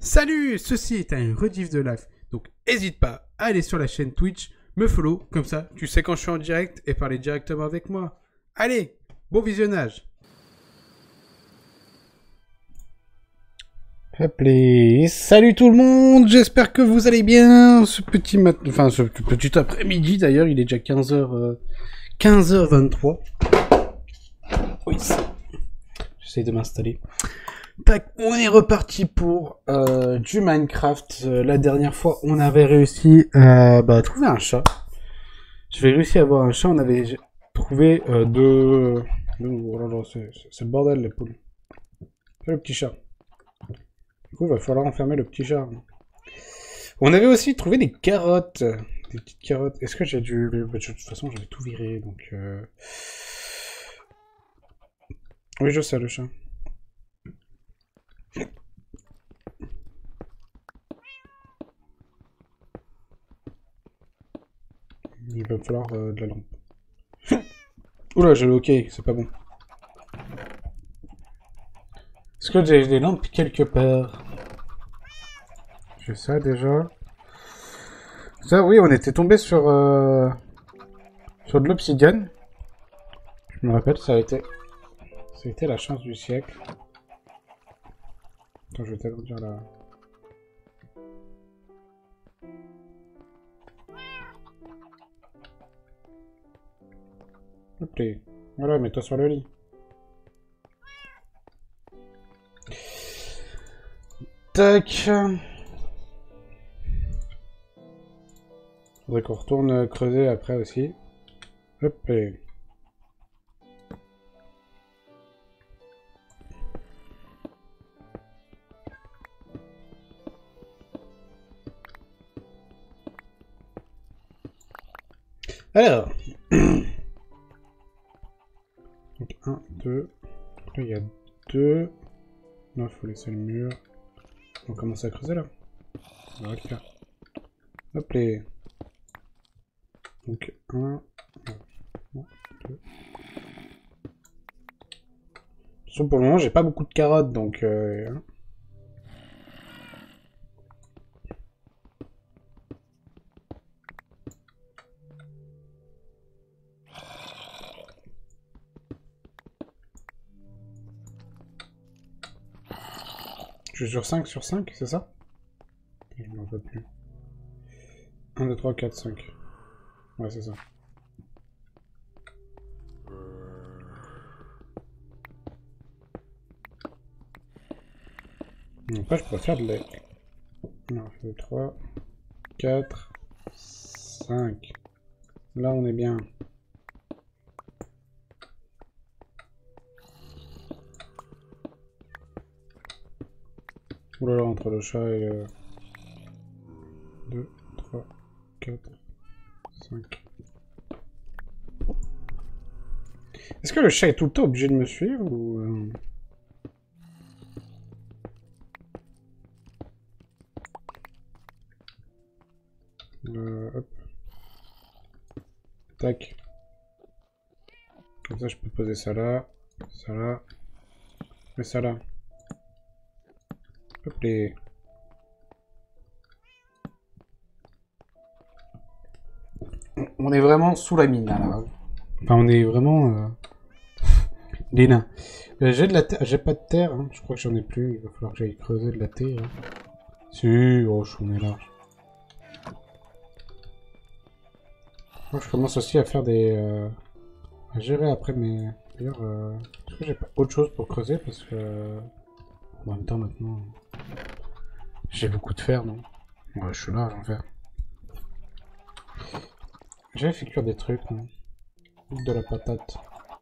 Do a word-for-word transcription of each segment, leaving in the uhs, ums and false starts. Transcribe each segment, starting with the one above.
Salut, ceci est un rediff de live, donc n'hésite pas à aller sur la chaîne Twitch, me follow, comme ça tu sais quand je suis en direct et parler directement avec moi. Allez, bon visionnage. Appelez. Salut tout le monde, j'espère que vous allez bien. Ce petit mat... enfin ce petit après-midi d'ailleurs, il est déjà quinze heures, euh, quinze heures vingt-trois. Oui, j'essaie de m'installer. Tac, on est reparti pour euh, du Minecraft. Euh, la dernière fois, on avait réussi à bah, trouver un chat. J'avais réussi à avoir un chat. On avait trouvé euh, deux... Oh là là, c'est le bordel, les poules. C'est le petit chat. Du coup, il va falloir enfermer le petit chat. On avait aussi trouvé des carottes. Des petites carottes. Est-ce que j'ai dû... De toute façon, j'avais tout viré, donc... Euh... Oui, je sais, le chat. Il va me falloir euh, de la lampe. Oula, j'ai le hockey, c'est pas bon. Est-ce que j'ai des lampes quelque part? J'ai ça déjà. Ça, oui, on était tombé sur euh, sur de l'obsidienne. Je me rappelle, ça a été ça a été la chance du siècle. Attends, je vais t'agrandir là. Hop là. Voilà, mets-toi sur le lit. Tac. Faudrait qu'on retourne creuser après aussi. Hop là. Alors. Donc un, deux. Là il y a deux. Non, il faut laisser le mur. On commence à creuser là. On va le faire. Hop là. Donc un, deux. Attention, pour le moment, j'ai pas beaucoup de carottes, donc... Euh... Je suis sur cinq sur cinq, c'est ça? Je m'en veux plus. un, deux, trois, quatre, cinq. Ouais, c'est ça. Après, je pourrais faire de lait. un, deux, trois, quatre, cinq. Là, on est bien. Oulala, entre le chat et le... deux, trois, quatre, cinq. Est-ce que le chat est tout le temps obligé de me suivre ou... Euh... Euh, hop. Tac. Comme ça, je peux poser ça là, ça là, et ça là. Hop les. On est vraiment sous la mine là. Enfin, on est vraiment euh... des nains. Euh, j'ai de la terre, j'ai pas de terre. Hein. Je crois que j'en ai plus. Il va falloir que j'aille creuser de la terre. Hein. Si, oh, on est large. Moi, je commence aussi à faire des, euh... à gérer après mes. D'ailleurs, euh... est-ce que j'ai pas autre chose pour creuser parce que en même temps maintenant, j'ai beaucoup de fer, non? Ouais, je suis là, j'en fais. J'avais fait cuire des trucs, non? De la patate.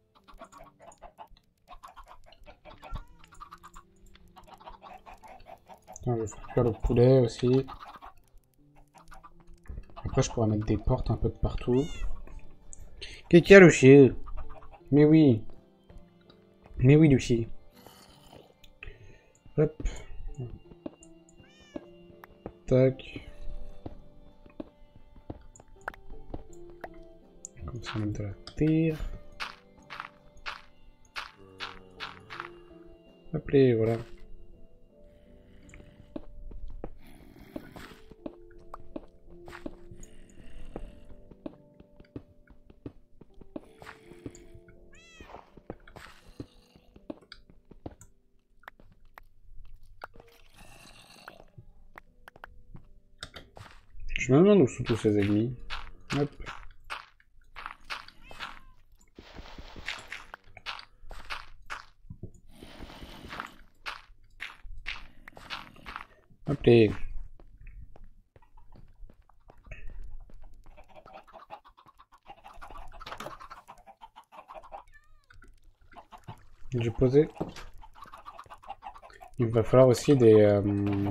Attends, je vais faire cuire le poulet aussi. Après, je pourrais mettre des portes un peu de partout. Qu'est-ce qu'il y a, le chien? Mais oui. Mais oui, Lucie. Hop. Tac. Comme ça, on met de la terre. Hop là, voilà. Je me demande où sont tous ces ennemis. Hop. Hop les. J'ai posé. Il va falloir aussi des... Euh...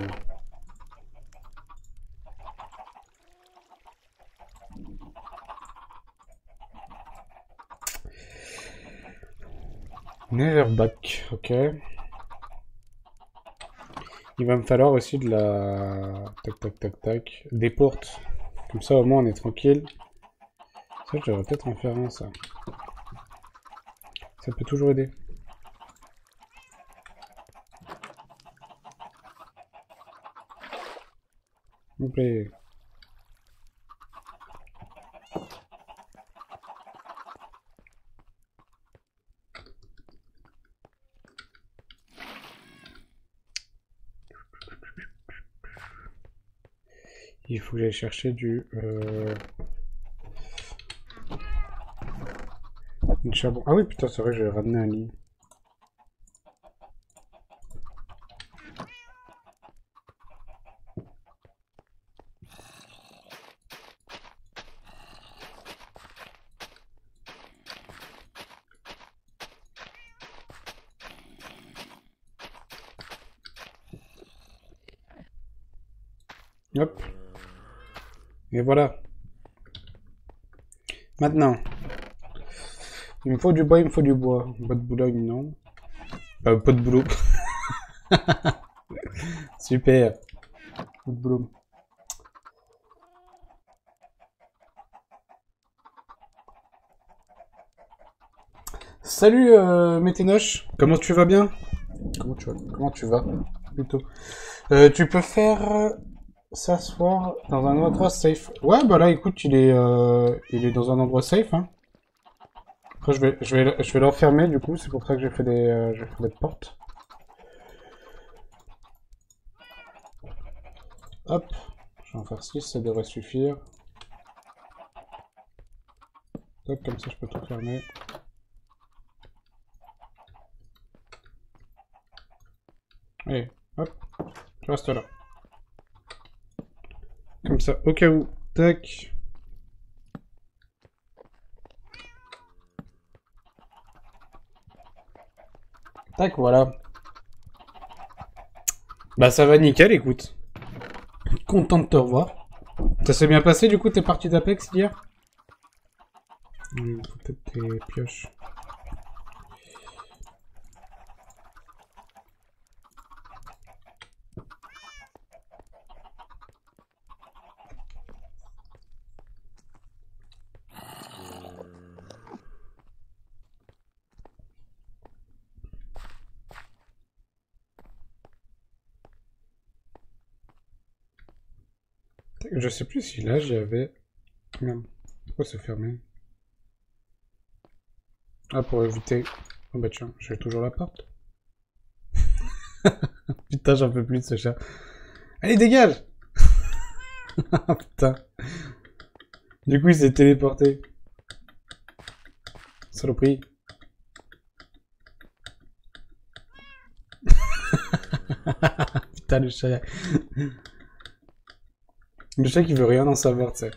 Neverback, ok. Il va me falloir aussi de la... Tac, tac, tac, tac. Des portes. Comme ça, au moins, on est tranquille. Ça, je devrais peut-être en faire un, ça. Ça peut toujours aider. S'il vous plaît. Il faut que j'aille chercher du... Euh... Du charbon. Ah oui, putain, c'est vrai, j'ai ramené un lit. Hop. Et voilà. Maintenant. Il me faut du bois, il me faut du bois. Pas de Boulogne, non. Euh, pas de boulot. Super. Pas de boulot. Salut euh, Méténoche. Comment tu vas bien? Comment tu vas? Comment tu vas? Plutôt. Euh, tu peux faire... S'asseoir dans un endroit safe. Ouais, bah là, écoute, il est, euh, il est dans un endroit safe. Hein. Après, je vais, je vais, je vais l'enfermer. Du coup, c'est pour ça que j'ai fait des, euh, j'ai fait des portes. Hop, je vais en faire six, ça devrait suffire. Hop, comme ça, je peux tout fermer. Allez, hop, je reste là. Comme ça, au cas où. Tac. Tac, voilà. Bah ça va nickel, écoute. Content de te revoir. Ça s'est bien passé, du coup, t'es parti d'Apex hier? Peut-être tes pioches. Je sais plus si là j'avais... Merde. Pourquoi c'est fermé? Ah, pour éviter... Oh bah tiens, j'ai toujours la porte. Putain, j'en peux plus de ce chat. Allez, dégage. Putain. Du coup, il s'est téléporté. Saloperie. Putain, le chat. Le chat qui veut rien en savoir, tu sais.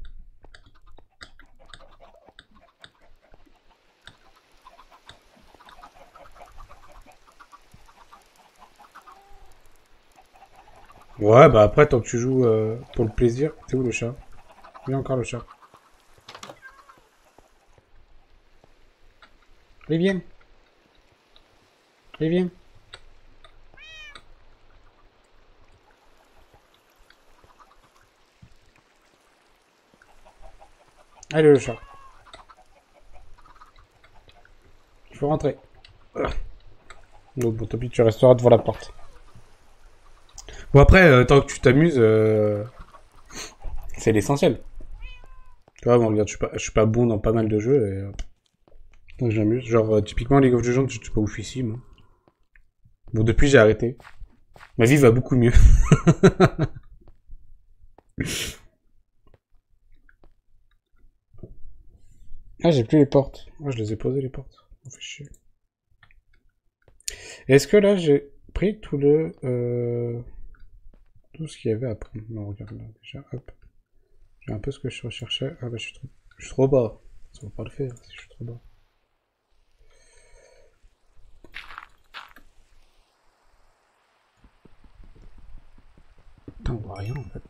Ouais, bah après, tant que tu joues euh, pour le plaisir... T'es où le chat? Il y a encore le chat. Allez, viens. Allez, viens. Allez, le chat. Il faut rentrer. Donc, bon, tant pis, tu resteras devant la porte. Bon, après, euh, tant que tu t'amuses, euh, c'est l'essentiel. Tu vois, bon, regarde, je suis pas, je suis pas bon dans pas mal de jeux, et euh, donc j'amuse. Genre, euh, typiquement, League of Legends, je suis pas ouf ici, moi. Bon, depuis, j'ai arrêté. Ma vie va beaucoup mieux. Ah, j'ai plus les portes. Moi, je les ai posées, les portes. On fait chier. Est-ce que là, j'ai pris tout le... Euh... tout ce qu'il y avait après? Non, regarde là, déjà, hop. J'ai un peu ce que je recherchais. Ah bah, je suis trop, je suis trop bas. Ça va pas le faire si je suis trop bas. Putain, on voit rien en fait.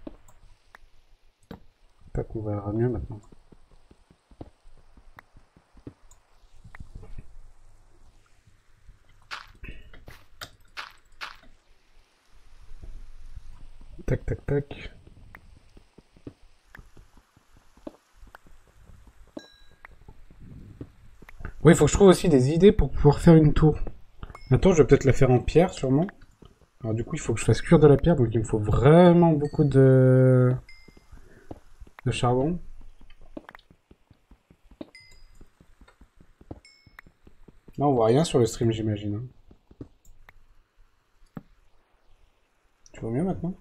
Pas qu'on verra mieux maintenant. Tac, tac, tac. Oui, il faut que je trouve aussi des idées pour pouvoir faire une tour. La tour, je vais peut-être la faire en pierre, sûrement. Alors du coup, il faut que je fasse cuire de la pierre, donc il me faut vraiment beaucoup de... de charbon. Là, on voit rien sur le stream, j'imagine. Hein. Tu vois mieux maintenant?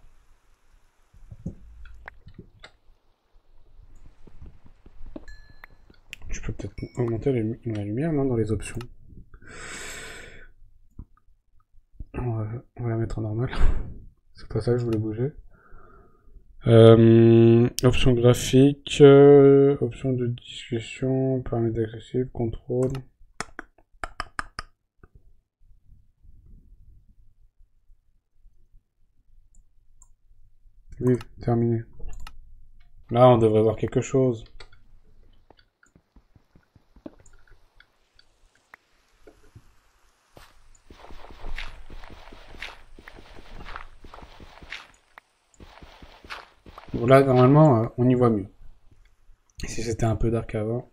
Je peux peut-être augmenter la lumière, non, dans les options. On va, on va la mettre en normal. C'est pas ça que je voulais bouger. Euh, options graphiques, euh, options de discussion, paramètres accessibles, contrôle. Oui, terminé. Là, on devrait voir quelque chose. Bon, là, normalement, euh, on y voit mieux. Si c'était un peu dark avant.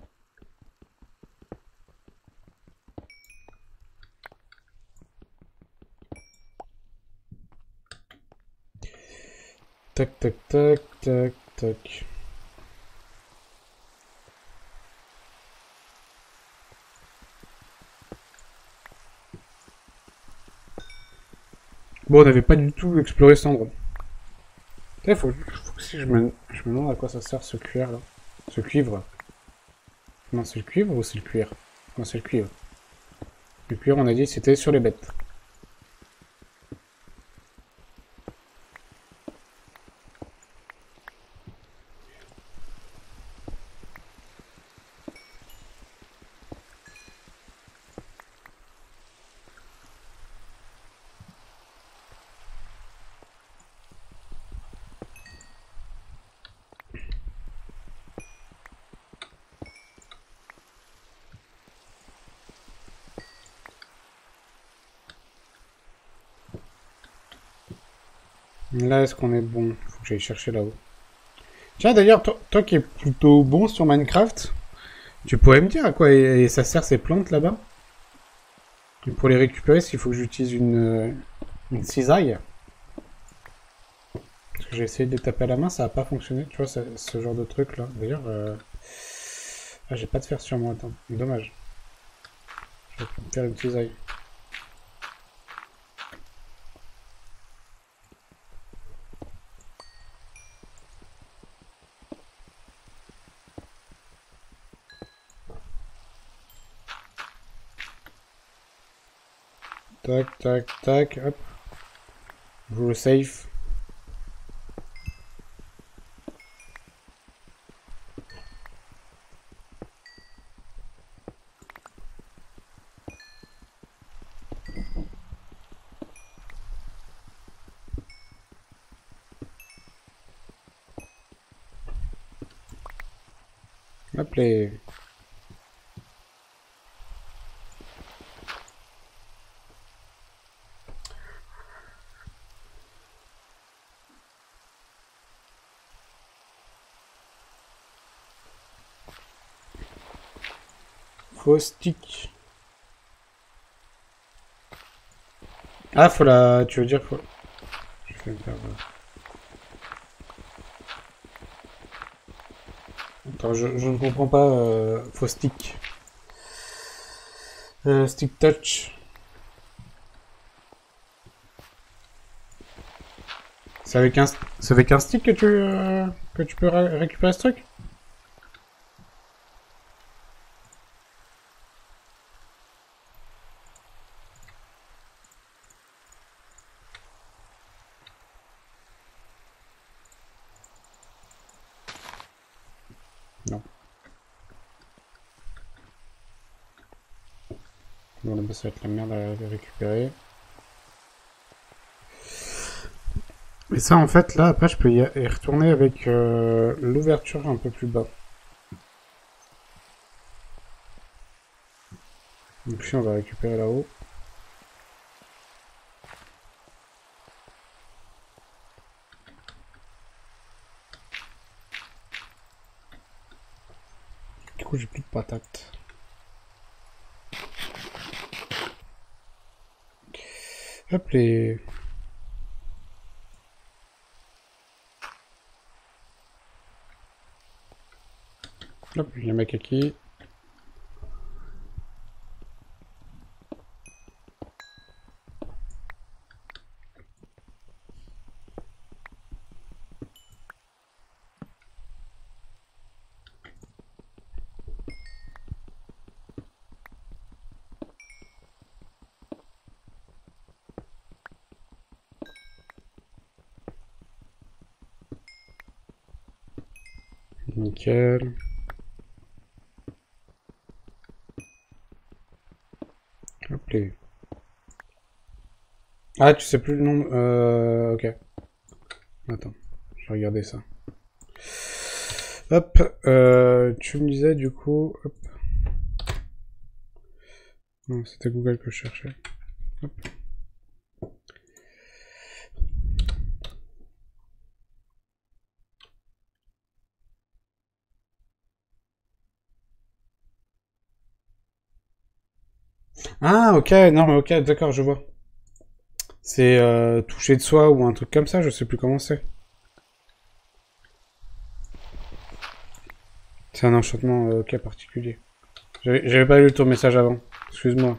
Tac, tac, tac, tac, tac. Bon, on n'avait pas du tout exploré cet endroit. Il faut, faut que si je me, je me demande à quoi ça sert ce cuir là. Ce cuivre. Non, c'est le cuivre ou c'est le cuir? Non, c'est le cuivre. Le cuir, on a dit, c'était sur les bêtes. Là, est-ce qu'on est bon? Faut que j'aille chercher là-haut. Tiens, d'ailleurs, toi, toi qui es plutôt bon sur Minecraft, tu pourrais me dire à quoi et, et ça sert ces plantes là-bas? Et pour les récupérer, s'il faut que j'utilise une, une cisaille. Parce que j'ai essayé de les taper à la main, ça n'a pas fonctionné. Tu vois, ce genre de truc là. D'ailleurs, euh... ah, j'ai pas de fer sur moi, attends. Dommage. Je vais faire une cisaille. Tac, tac, tac, hop. Joue le safe. Hop les... Faux stick. Ah, faut la... Tu veux dire faut... Je vais me faire... Attends, je, je ne comprends pas. Euh, faux stick. Euh, stick touch. C'est avec un, c'est avec un stick que tu, euh, que tu peux ré récupérer ce truc? Bon, là-bas, ça va être la merde à les récupérer. Et ça, en fait, là, après, je peux y y retourner avec euh, l'ouverture un peu plus bas. Donc, si on va récupérer là-haut. Du coup, j'ai plus de patates. Hop, les... Hop, il y a un macaque. Nickel. Hop, les... Ah, tu sais plus le nom. Euh, ok. Attends, je vais regarder ça. Hop, euh, tu me disais du coup... Hop. Non, c'était Google que je cherchais. Hop. Ah, ok, non, mais ok, d'accord, je vois. C'est euh, toucher de soi ou un truc comme ça, je sais plus comment c'est. C'est un enchantement euh, ok particulier. J'avais j'avais pas lu ton message avant. Excuse-moi.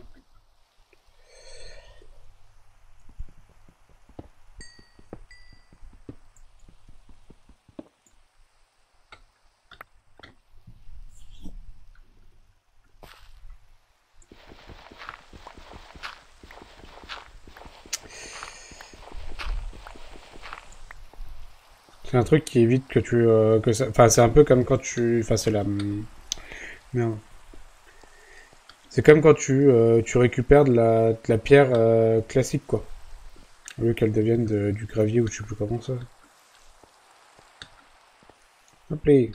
C'est un truc qui évite que tu... euh, que ça... Enfin, c'est un peu comme quand tu... Enfin, c'est la... Merde. C'est comme quand tu, euh, tu récupères de la, de la pierre euh, classique, quoi. Au lieu qu'elle devienne de- du gravier ou je sais plus comment ça. Hop là.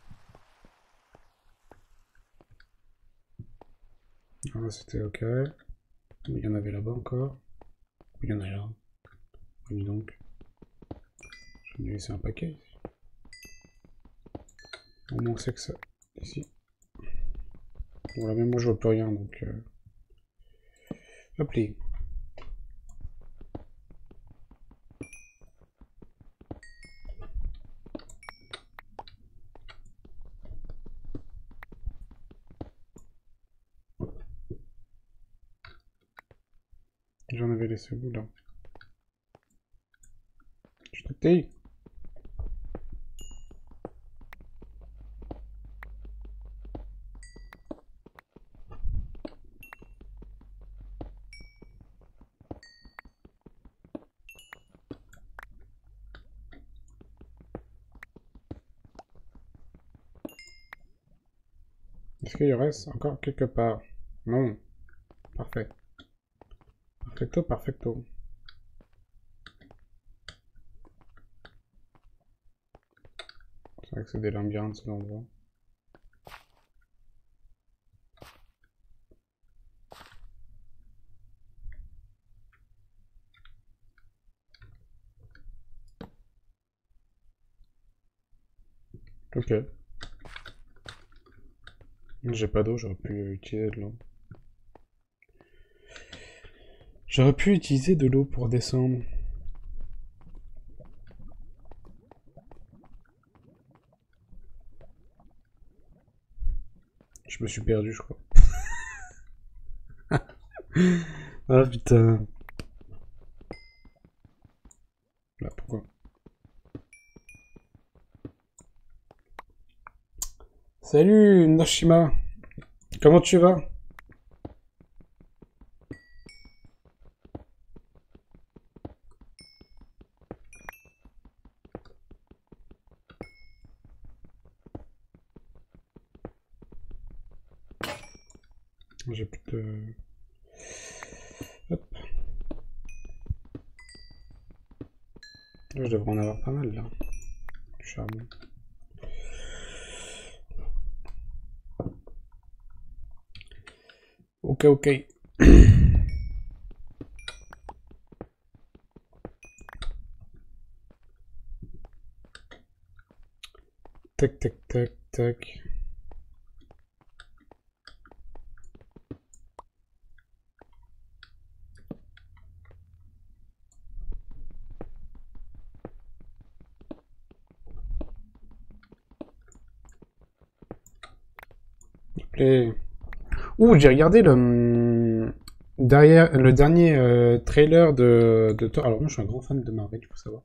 Ah, c'était ok. Il y en avait là-bas encore. Il y en a là. Oui, donc. Je vais laisser un paquet. Au moins, c'est que ça. Ici. Bon, là, même moi, je vois plus rien, donc... Euh... Hop là. J'en avais laissé où, là? Je t'ai... Est-ce qu'il y reste encore quelque part? Non. Parfait. Perfecto, perfecto. C'est vrai que c'est des labyrinthes, cet endroit. Ok. J'ai pas d'eau, j'aurais pu utiliser de l'eau. J'aurais pu utiliser de l'eau pour descendre. Je me suis perdu, je crois. Ah putain. Là, pourquoi? Salut Noshima. Comment tu vas? J'ai plus de... Je devrais en avoir pas mal là. Du charbon. Ok, ok. Tac, tac, tac, tac. Et... Ouh, j'ai regardé le derrière le dernier euh, trailer de, de Thor. Alors moi, je suis un grand fan de Marvel, il faut savoir.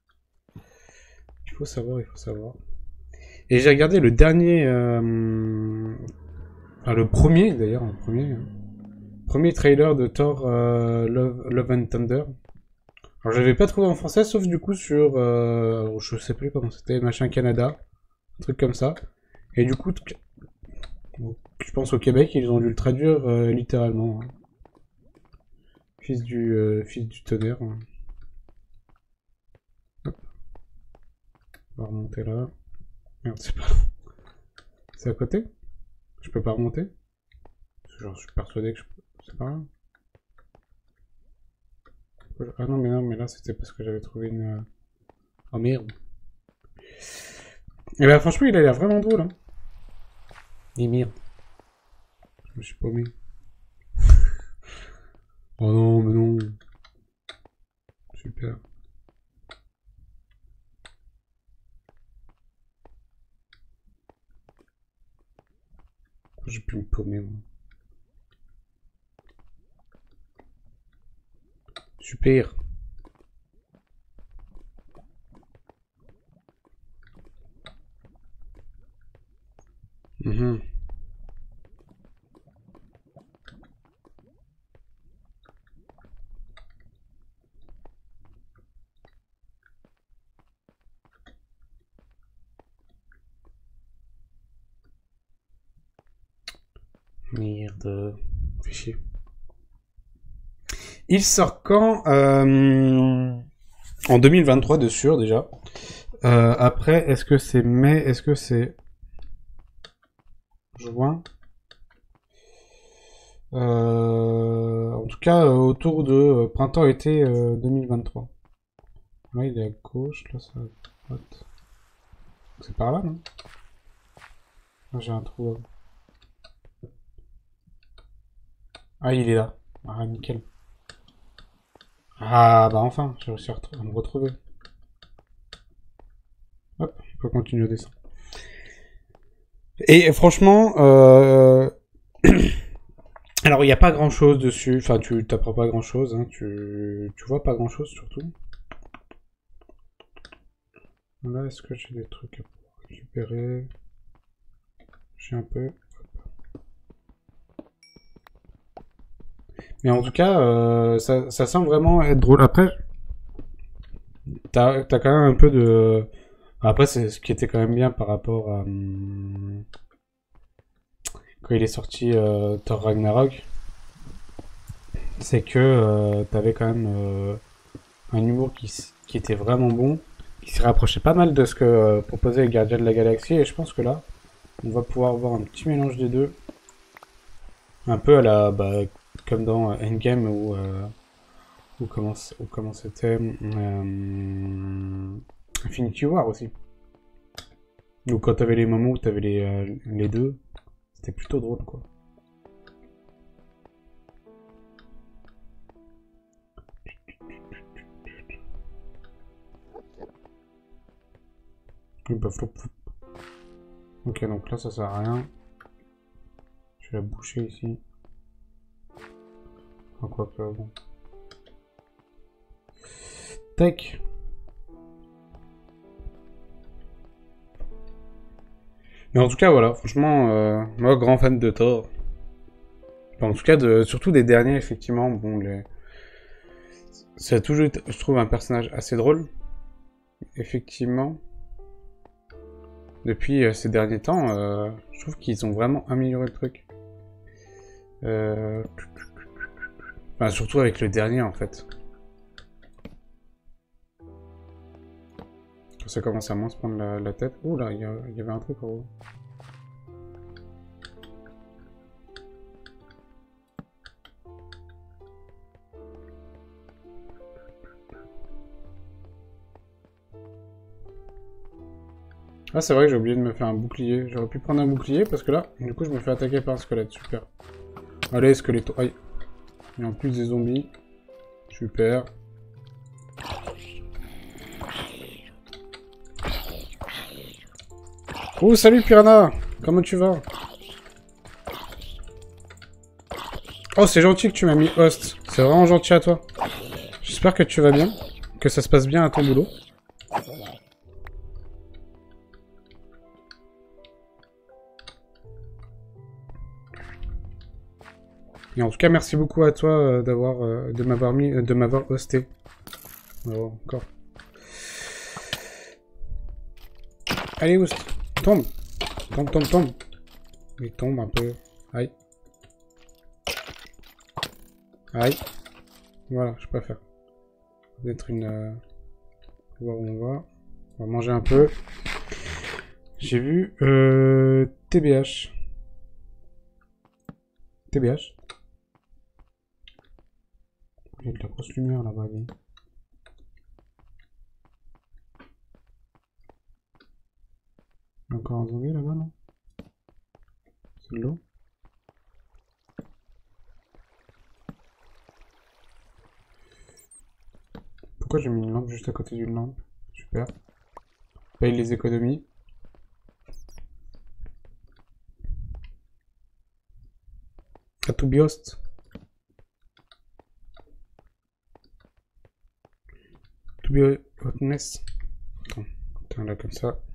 Il faut savoir, il faut savoir. Et j'ai regardé le dernier, euh... enfin, le premier d'ailleurs, le premier, hein. Premier trailer de Thor euh, Love, Love and Thunder. Alors j'avais pas trouvé en français, sauf du coup sur, euh... alors, je sais plus comment c'était, machin Canada, un truc comme ça. Et du coup, je pense au Québec, ils ont dû le traduire euh, littéralement. Hein. Fils du, euh, fils du tonnerre. Hein. Hop. On va remonter là. Merde, c'est pas. C'est à côté? Je peux pas remonter? Genre, je suis persuadé que je peux. C'est pas là? Ah non, mais non, mais là c'était parce que j'avais trouvé une. Oh merde. Et bah, franchement, il a l'air vraiment drôle. Hein. Et merde. Je me suis paumé. Oh non, mais non. Super. J'ai pu me paumer, moi. Super. Mhm. Merde. Fais chier. Il sort quand euh... En deux mille vingt-trois de sûr déjà. Euh, après, est-ce que c'est mai? Est-ce que c'est juin? euh... En tout cas, euh, autour de euh, printemps-été euh, deux mille vingt-trois. Là, il est à gauche, là, ça... C'est par là, non? Ah, j'ai un trou. Là. Ah, il est là. Ah, nickel. Ah, bah enfin, j'ai réussi à, à me retrouver. Hop, on peut continuer à descendre. Et franchement, euh... alors il n'y a pas grand chose dessus, enfin tu t'apprends pas grand chose, hein. tu... tu vois pas grand chose surtout. Là, est-ce que j'ai des trucs à récupérer? J'ai un peu. Mais en tout cas, euh, ça, ça semble vraiment être drôle. Après, t'as as quand même un peu de. Après, c'est ce qui était quand même bien par rapport à. Hum, quand il est sorti euh, Thor Ragnarok. C'est que euh, t'avais quand même euh, un humour qui, qui était vraiment bon, qui se rapprochait pas mal de ce que euh, proposait les Gardiens de la Galaxie, et je pense que là, on va pouvoir voir un petit mélange des deux. Un peu à la. Bah, comme dans Endgame où. Euh, ou comment ou comment c'était euh, Infinity War aussi. Ou quand t'avais les moments où t'avais les, euh, les deux, c'était plutôt drôle quoi. Ok, donc là ça sert à rien. Je vais la boucher ici. Enfin quoi que bon. Tac. Mais en tout cas voilà, franchement, euh, moi grand fan de Thor. Enfin, en tout cas, de, surtout des derniers effectivement, bon les. Ça a toujours été, je trouve, un personnage assez drôle. Effectivement. Depuis euh, ces derniers temps, euh, je trouve qu'ils ont vraiment amélioré le truc. Euh... Enfin, surtout avec le dernier, en fait. Ça commence à moins se prendre la, la tête. Ouh là, il y, y avait un truc en haut. Ah, c'est vrai que j'ai oublié de me faire un bouclier. J'aurais pu prendre un bouclier parce que là, du coup, je me fais attaquer par un squelette. Super. Allez, squeletto. Aïe. Et en plus des zombies. Super. Oh, salut Piranha! Comment tu vas? Oh, c'est gentil que tu m'as mis host. C'est vraiment gentil à toi. J'espère que tu vas bien. Que ça se passe bien à ton boulot. Et en tout cas, merci beaucoup à toi euh, d'avoir, euh, de m'avoir mis, euh, de m'avoir hosté. Oh, encore. Allez, host. Tombe. Tombe, tombe, tombe. Il tombe un peu. Aïe. Aïe. Voilà, je préfère. Peut-être une... Euh... Voir où on va. On va manger un peu. J'ai vu... Euh... T B H. T B H. Il y a de la grosse lumière là-bas. Il y a encore un zombie là-bas, non? C'est de l'eau? Pourquoi j'ai mis une lampe juste à côté d'une lampe? Super. Paye les économies. À tout biost. To be hotness. Attends, là comme ça.